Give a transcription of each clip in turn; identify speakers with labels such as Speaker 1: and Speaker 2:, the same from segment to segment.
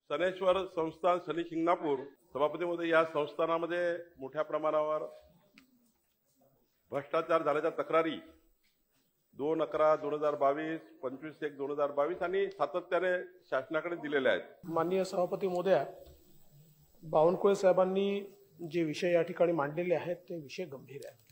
Speaker 1: शनेश्वर संस्थान शनी शिंगणापूर सभापती महोदय, या संस्थानामध्ये मोठ्या प्रमाणावर भ्रष्टाचार झाल्याच्या तक्रारी 2/11/2022, 25/1/2022 आणि सातत्याने शासनाकडे दिलेल्या आहेत.
Speaker 2: माननीय सभापती महोदय, बावनकुळे साहेबांनी जे विषय या ठिकाणी मांडलेले आहेत ते विषय गंभीर आहेत.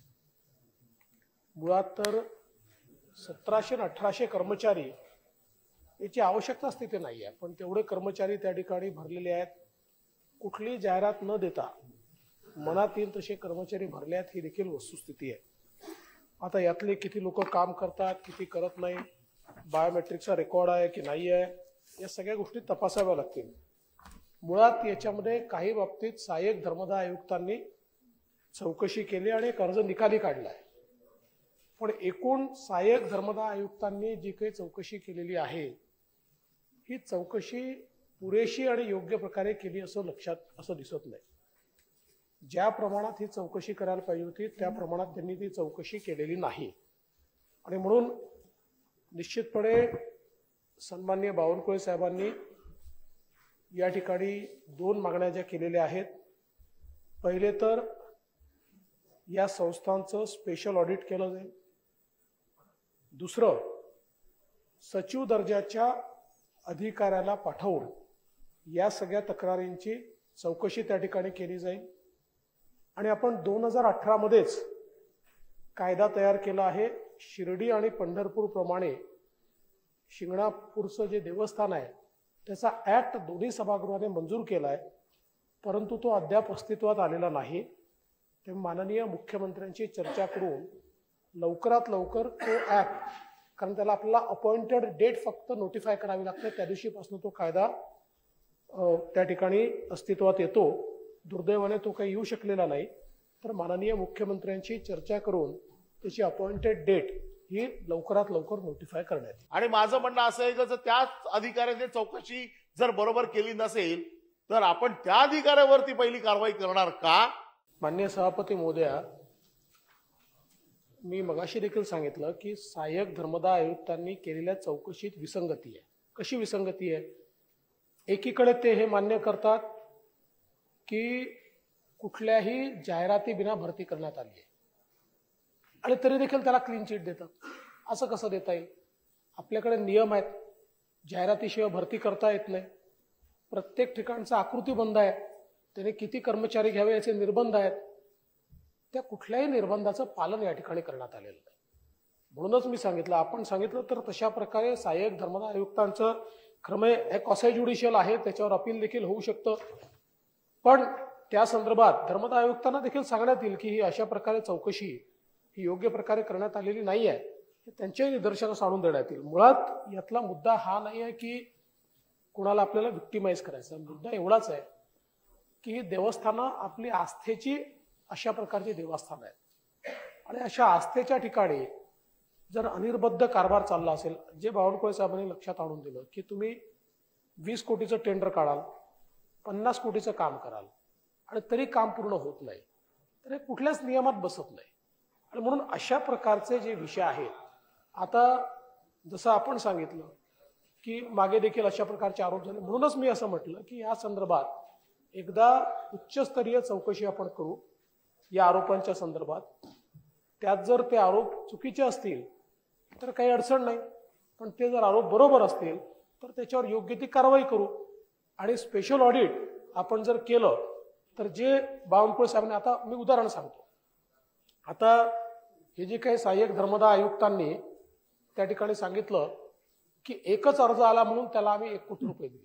Speaker 2: मुळात तर 1700 आणि 1800 कर्मचारी याची आवश्यकताच तिथे नाही आहे, पण तेवढे कर्मचारी त्या ठिकाणी भरलेले आहेत. कुठली जाहिरात न देता मनात येईल तसे कर्मचारी भरले आहेत, ही देखील वस्तुस्थिती आहे. आता यातले किती लोक काम करतात, किती करत नाही, बायोमेट्रिकचा रेकॉर्ड आहे की नाही आहे, या सगळ्या गोष्टी तपासाव्या लागतील. मुळात याच्यामध्ये काही बाबतीत सहाय्यक धर्मदाय आयुक्तांनी चौकशी केली आणि एक अर्ज निकाली काढलाय. पण एकूण सहाय्यक धर्मदाय आयुक्तांनी जी काही चौकशी केलेली आहे ही चौकशी पुरेशी आणि योग्य प्रकारे केली असं दिसत नाही. ज्या प्रमाणात ही चौकशी करायला पाहिजे होती त्या प्रमाणात त्यांनी ती चौकशी केलेली नाही. आणि म्हणून निश्चितपणे सन्माननीय बावनकुळे साहेबांनी या ठिकाणी 2 मागण्या ज्या केलेल्या आहेत. पहिले तर या संस्थांचं स्पेशल ऑडिट केलं जाईल. दुसरं, सचिव दर्जाच्या अधिकाऱ्याला पाठवून या सगळ्या तक्रारींची चौकशी त्या ठिकाणी केली जाईल. आणि आपण 2018 मध्येच कायदा तयार केला आहे. शिर्डी आणि पंढरपूर प्रमाणे शिंगणापूरचं जे देवस्थान आहे त्याचा ऍक्ट दोन्ही सभागृहाने मंजूर केला आहे, परंतु तो अद्याप अस्तित्वात आलेला नाही. ते माननीय मुख्यमंत्र्यांची चर्चा करून लवकरात लवकर तो ऍक्ट, कारण त्याला आपल्याला अपॉइंटेड डेट फक्त नोटिफाय करावी लागते, त्या दिवशीपासून तो कायदा त्या ठिकाणी अस्तित्वात येतो. दुर्दैवाने तो काही येऊ शकलेला नाही. तर माननीय मुख्यमंत्र्यांची चर्चा करून त्याची अपॉइंटेड डेट ही लवकरात लवकर नोटिफाय करण्यात येईल.
Speaker 3: आणि माझं म्हणणं असं आहे की जर त्याच अधिकाऱ्याने चौकशी जर बरोबर केली नसेल तर आपण त्या अधिकाऱ्यावरती पहिली कारवाई करणार का?
Speaker 2: माननीय सभापती महोदया, मी मगाशी देखील सांगितलं की सहाय्यक धर्मदाय आयुक्तांनी केलेल्या चौकशीत विसंगती आहे. कशी विसंगती आहे? एकीकडे ते हे मान्य करतात की कुठल्याही जाहिराती बिना भरती करण्यात आली आहे आणि तरी देखील त्याला क्लीन चिट देतात. असं कसं देता येईल? आपल्याकडे नियम आहेत, जाहिरातीशिवाय भरती करता येत नाही. प्रत्येक ठिकाणचा आकृती बंद आहे, त्याने किती कर्मचारी घ्यावे याचे निर्बंध आहेत. त्या कुठल्याही निर्बंधाचं पालन या ठिकाणी करण्यात आलेलं नाही. म्हणूनच मी सांगितलं, आपण सांगितलं तर तशा प्रकारे सहाय्यक धर्मदाय आयुक्तांचं क्रमे एक क्वासी ज्युडिशियल आहे, त्याच्यावर अपील देखील होऊ शकतं. पण त्या संदर्भात धर्मदाय आयुक्तांना देखील सांगण्यात येईल की ही अशा प्रकारे चौकशी ही योग्य प्रकारे करण्यात आलेली नाही आहे, हे त्यांच्याही निदर्शनास आणून देण्यात येईल. मुळात यातला मुद्दा हा नाही आहे की कुणाला आपल्याला विक्टिमाइज करायचा. मुद्दा एवढाच आहे की देवस्थानं आपली आस्थेची अशा प्रकारची देवस्थान आहेत आणि अशा आस्थेच्या ठिकाणी जर अनिर्बद्ध कारभार चालला असेल, जे बावनकुळे साहेबांनी लक्षात आणून दिलं की तुम्ही 20 कोटीचं टेंडर काढाल, 50 कोटीचं काम कराल आणि तरी काम पूर्ण होत नाही, तर हे कुठल्याच नियमात बसत नाही. आणि म्हणून अशा प्रकारचे जे विषय आहेत, आता जसं आपण सांगितलं की मागे देखील अशा प्रकारचे आरोप झाले, म्हणूनच मी असं म्हटलं की या संदर्भात एकदा उच्चस्तरीय चौकशी आपण करू या आरोपांच्या संदर्भात. त्यात जर ते आरोप चुकीचे असतील तर काही अडचण नाही, पण ते जर आरोप बरोबर असतील तर त्याच्यावर योग्य ती कारवाई करू. आणि स्पेशल ऑडिट आपण जर केलं तर जे बावनकुळे साहेबांनी, आता मी उदाहरण सांगतो, आता हे जे काही सहाय्यक धर्मदाय आयुक्तांनी त्या ठिकाणी सांगितलं की एकच अर्ज आला म्हणून त्याला आम्ही 1 कोटी रुपये दिले.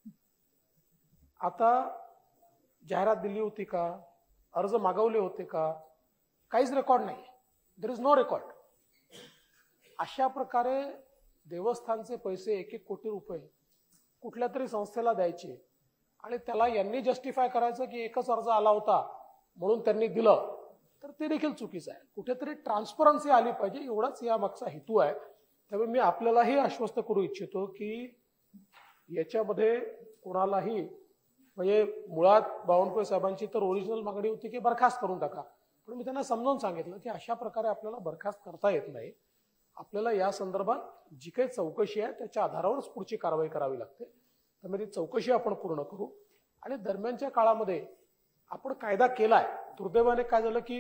Speaker 2: आता जाहिरात दिली होती का? अर्ज मागवले होते का? काहीच रेकॉर्ड नाही. There is no record. अशा प्रकारे देवस्थानचे पैसे 1-1 कोटी रुपये कुठल्या तरी संस्थेला द्यायचे आणि त्याला यांनी जस्टिफाय करायचं की एकच अर्ज आला होता म्हणून त्यांनी दिलं, तर ते देखील चुकीचं आहे. कुठेतरी ट्रान्सपरन्सी आली पाहिजे, एवढाच या मागचा हेतू आहे. त्यामुळे मी आपल्यालाही आश्वस्त करू इच्छितो की याच्यामध्ये कोणालाही, म्हणजे मुळात बावनकुळे साहेबांची तर ओरिजिनल मागणी होती की बरखास्त करून टाका, पण मी त्यांना समजावून सांगितलं की अशा प्रकारे आपल्याला बरखास्त करता येत नाही. आपल्याला या संदर्भात जी काही चौकशी आहे त्याच्या आधारावरच पुढची कारवाई करावी लागते. त्यामुळे ती चौकशी आपण पूर्ण करू. आणि दरम्यानच्या काळामध्ये आपण कायदा केलाय. दुर्दैवाने काय झालं की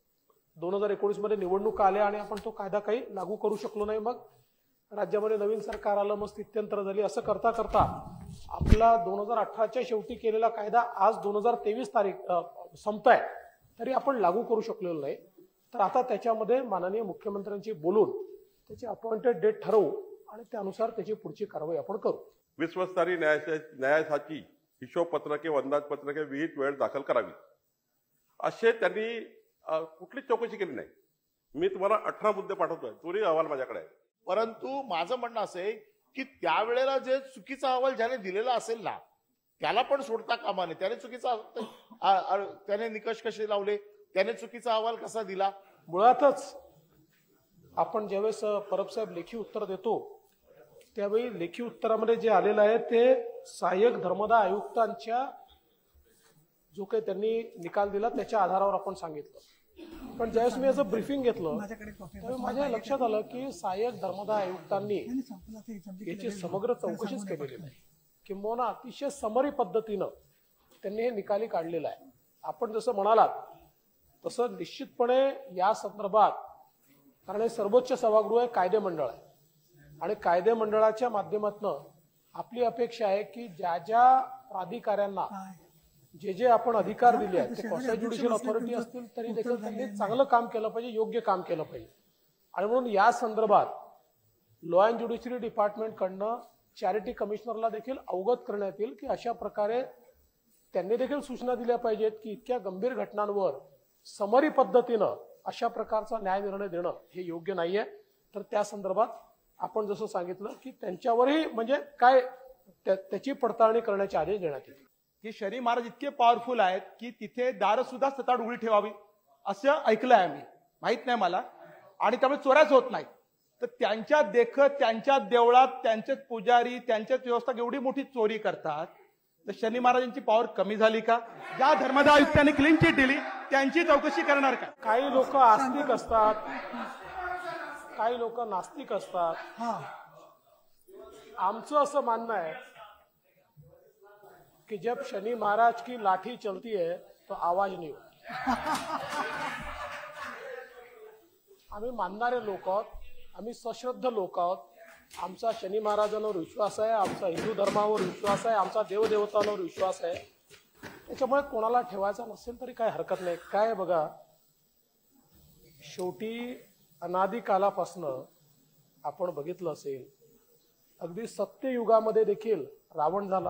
Speaker 2: 2019 मध्ये निवडणूक आल्या आणि आपण तो कायदा काही लागू करू शकलो नाही. मग राज्यामध्ये नवीन सरकार आलं, मग स्थित्यंतर झाली. असं करता करता आपला 2018च्या शेवटी केलेला कायदा आज 2023 तारीख संपताय तरी आपण लागू करू शकलेलो नाही. तर आता त्याच्यामध्ये माननीय मुख्यमंत्र्यांशी बोलून त्याची अपॉइंटेड डेट ठरवू आणि त्यानुसार त्याची पुढची कारवाई आपण करू.
Speaker 1: विश्वस्तरीय न्यायासाठी हिशोबपत्रके व अंदाजपत्रके विहित वेळ दाखल करावी असे त्यांनी कुठलीच चौकशी केली नाही. मी तुम्हाला 18 मुद्दे पाठवतोय, दोन्ही अहवाल माझ्याकडे आहे.
Speaker 3: परंतु माझं म्हणणं असं आहे की त्यावेळेला जे चुकीचा अहवाल ज्याने दिलेला असेल ना त्याला पण सोडता कामा नये. त्याने चुकीचा त्याने निकष कसे लावले, त्याने चुकीचा अहवाल कसा दिला.
Speaker 2: मुळातच आपण ज्यावेळेस परब साहेब लेखी उत्तर देतो त्यावेळी लेखी उत्तरामध्ये जे आलेलं आहे ते सहाय्यक धर्मदाय आयुक्तांच्या जो काही त्यांनी निकाल दिला त्याच्या आधारावर आपण सांगितलं. पण ज्यावेळेस मी याचं ब्रीफिंग घेतलं त्यावेळी माझ्या लक्षात आलं की सहाय्यक धर्मदाय आयुक्तांनी याची समग्र चौकशीच केलेली नाही, किंबहुना अतिशय समरी पद्धतीनं त्यांनी हे निकाली काढलेलं आहे. आपण जसं म्हणालात तसं निश्चितपणे या संदर्भात, कारण हे सर्वोच्च सभागृह आहे, कायदे मंडळ आहे आणि कायदे मंडळाच्या माध्यमातून आपली अपेक्षा आहे की ज्या ज्या प्राधिकाऱ्यांना जे जे आपण अधिकार दिले आहेत ते क्वासी ज्युडिशियल ऑथॉरिटी असतील तरी देखील त्यांनी चांगलं काम केलं पाहिजे, योग्य काम केलं पाहिजे. आणि म्हणून या संदर्भात लॉ अँड ज्युडिशरी डिपार्टमेंटकडनं चॅरिटी कमिशनरला देखील अवगत करण्यात येईल की अशा प्रकारे त्यांनी देखील सूचना दिल्या पाहिजेत की इतक्या गंभीर घटनांवर समरी पद्धतीनं अशा प्रकारचा न्याय निर्णय देणं हे योग्य नाहीये. तर त्या संदर्भात आपण जसं सांगितलं की त्यांच्यावरही म्हणजे काय त्याची पडताळणी करण्याचे आदेश देण्यात येतील.
Speaker 4: की शनी महाराज इतके पॉवरफुल आहेत की तिथे दारं सुद्धा सताड उघडी ठेवावी असं ऐकलंय आम्ही, माहित नाही मला, आणि त्यामुळे चोऱ्याच होत नाहीत. तर त्यांच्या देखत त्यांच्या देवळात त्यांचेच पुजारी त्यांच्याच व्यवस्था एवढी मोठी चोरी करतात तर शनी महाराजांची पॉवर कमी झाली का? ज्या धर्मदाय आयुक्तांनी क्लीन चिट दिली त्यांची चौकशी करणार का?
Speaker 2: काही लोक आस्तिक असतात, काही लोक नास्तिक असतात. आमचं असं मानणं आहे कि जब शनि महाराज की लाठी चलती है तो आवाज नहीं होती. आम्ही मानणारे लोक आहोत, आम्ही सश्रद्ध लोक आहोत. आमचा शनी महाराजांवर विश्वास आहे, आमचा हिंदू धर्मावर विश्वास आहे, आमचा देवदेवतांवर विश्वास आहे. त्याच्यामुळे कोणाला ठेवायचा नसेल तरी काय हरकत नाही. काय बघा, शेवटी अनादी कालापासनं आपण बघितलं असेल अगदी सत्ययुगामध्ये देखील रावण झाला,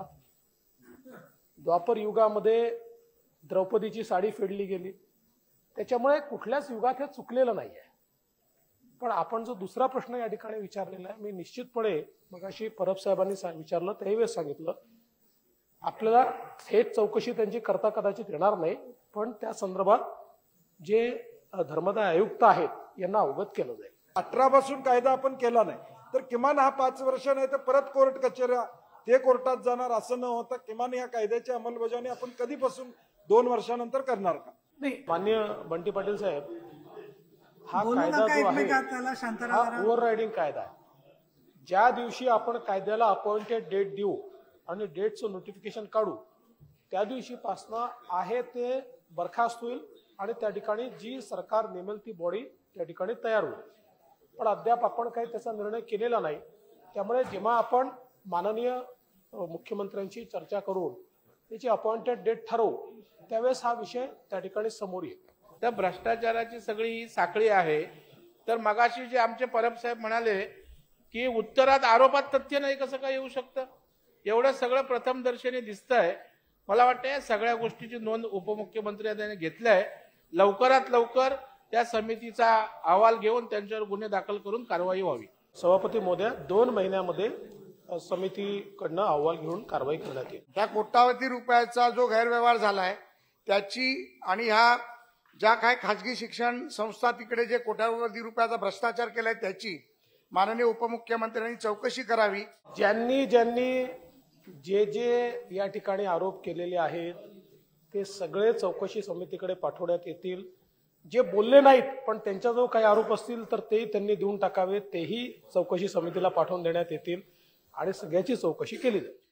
Speaker 2: द्वापर युगामध्ये द्रौपदीची साडी फेडली गेली. त्याच्यामुळे कुठल्याच युगात हे चुकलेलं नाहीये. पण आपण जो दुसरा प्रश्न या ठिकाणी विचारलेला आहे, मी निश्चितपणे मगाशी परब साहेबांनी विचारलं त्यावेळेस सांगितलं आपल्याला थेट चौकशी त्यांची करता कदाचित येणार नाही, पण त्या संदर्भात जे धर्मदाय आयुक्त आहेत यांना अवगत केलं जाईल.
Speaker 5: 18 पासून कायदा आपण केला नाही तर किमान हा 5 वर्ष नाही तर परत कोर्ट कचेऱ्या ते कोर्टात जाणार असं न होता किमान या कायद्याची अंमलबजावणी आपण कधीपासून 2 वर्षानंतर करणार का?
Speaker 2: नाही, माननीय बंटी पाटील साहेब, हा कायदा जो आहे हा ओव्हर रायडिंग कायदा आहे. ज्या दिवशी आपण कायद्याला अपॉइंटेड डेट देऊ आणि डेटचं नोटिफिकेशन काढू त्या दिवशीपासनं आहे ते बरखास्त होईल आणि त्या ठिकाणी जी सरकार नेमेल ती बॉडी त्या ठिकाणी तयार होईल. पण अद्याप आपण काही त्याचा निर्णय केलेला नाही. त्यामुळे जेव्हा आपण माननीय मुख्यमंत्र्यांशी चर्चा करून त्याची अपॉइंटेड डेट ठरवू त्यावेळेस हा विषय त्या ठिकाणी समोर येईल.
Speaker 6: तर भ्रष्टाचाराची सगळी ही साखळी आहे. तर मगाशी जे आमचे परब साहेब म्हणाले की उत्तरात आरोपात तथ्य नाही कसं काय येऊ शकतं, एवढं सगळं प्रथमदर्शनी दिसतंय. मला वाटतं या सगळ्या गोष्टीची नोंद उपमुख्यमंत्री यांनी घेतलाय. लवकरात लवकर त्या समितीचा अहवाल घेऊन त्यांच्यावर गुन्हे दाखल करून कारवाई व्हावी.
Speaker 2: सभापती महोदय, 2 महिन्यामध्ये समितीकडनं अहवाल घेऊन कारवाई करण्यात येईल.
Speaker 7: त्या कोट्यावधी रुपयाचा जो गैरव्यवहार झालाय त्याची आणि ह्या ज्या काय खाजगी शिक्षण संस्था तिकडे जे कोट्यावधी रुपयाचा भ्रष्टाचार केलाय त्याची माननीय उपमुख्यमंत्र्यांनी चौकशी करावी.
Speaker 2: ज्यांनी जे जे या ठिकाणी आरोप केलेले आहेत ते सगळे चौकशी समितीकडे पाठवण्यात येतील. जे बोलले नाहीत पण त्यांच्याजवळ काही आरोप असतील तर तेही त्यांनी देऊन टाकावेत, तेही चौकशी समितीला पाठवून देण्यात येतील आणि सगळ्याची चौकशी केली जाईल.